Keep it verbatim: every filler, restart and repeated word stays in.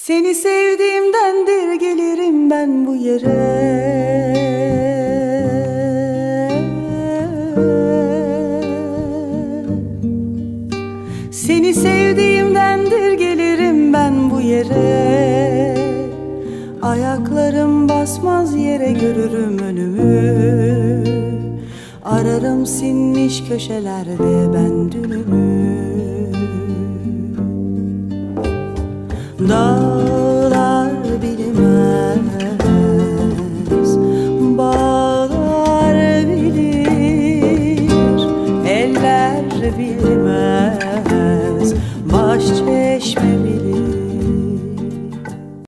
Seni sevdiğimdendir gelirim ben bu yere. Seni sevdiğimdendir gelirim ben bu yere. Ayaklarım basmaz yere görürüm önümü. Ararım sinmiş köşelerde ben dünümü. Dağ